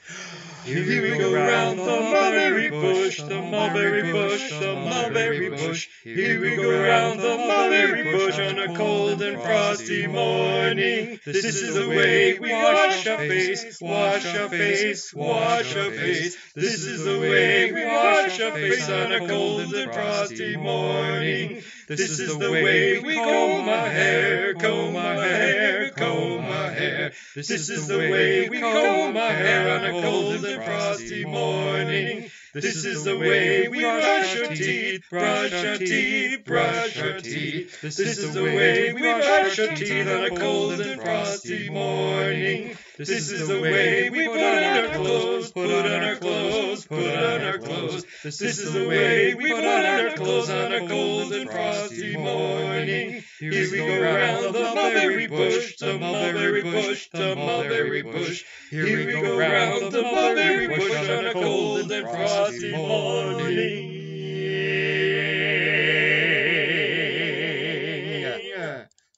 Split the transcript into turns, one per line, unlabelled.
Here we go round the mulberry bush, the mulberry bush, the mulberry bush. Here we go round the mulberry bush on a cold and frosty morning. This is the way we wash our face, wash our face, wash our face. This is the way we wash our face on a cold and frosty morning. This is the way we comb our hair, comb our hair, comb our hair. This is the way we comb our hair on a cold and frosty morning. This is the way we brush our teeth, brush our teeth, brush our teeth. This is the way we brush our teeth on a cold and frosty morning. This is the way we put on our clothes, put on our clothes, put on our clothes. This is the way we put on our clothes on a cold and frosty morning. Here we go round the mulberry bush, the mulberry bush, the mulberry bush. Here we go round the mulberry bush on a cold and frosty morning.